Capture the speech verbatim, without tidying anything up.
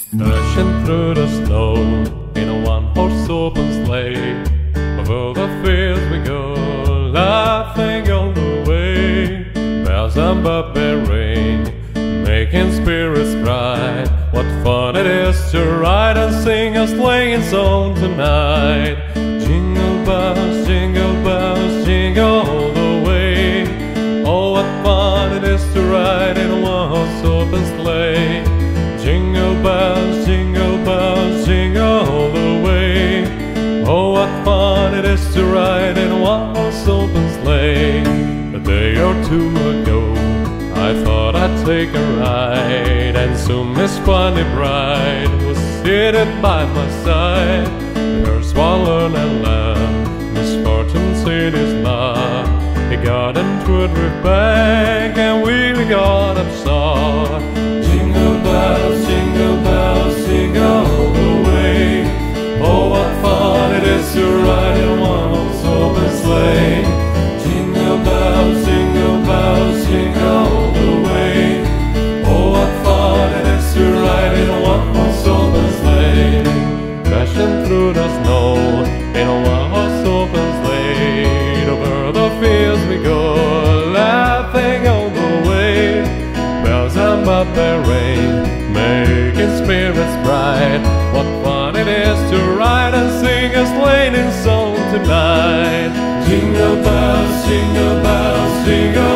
Dashing through the snow in a one-horse open sleigh. Over the fields we go, laughing all the way. Bells and bobtail ring, making spirits bright. What fun it is to ride and sing a sleighing song tonight. Jingle bells, jingle bells, jingle all the way. Oh, what fun it is to ride in a one-horse open sleigh. Jingle bells, jingle bells, jingle all the way. Oh, what fun it is to ride in a one-horse open sleigh. A day or two ago, I thought I'd take a ride, and soon Miss Fanny Bright was seated by my side. Her swallow and lamb, misfortune said his love. He got into a drift bank, and we got upset. Jingle bells, jingle bells, jingle all the way. Oh, what fun it is to ride in a one-horse open sleigh. Jingle bells, jingle bells, jingle all the way. Oh, what fun it is to ride in a one-horse open sleigh. Crashing through the snow in a one-horse open sleigh. Over the fields we go, laughing all the way. Bells and bobtail ring, making spirits bright. What fun it is to ride and sing a sleighing song tonight. Jingle bells, jingle bells, jingle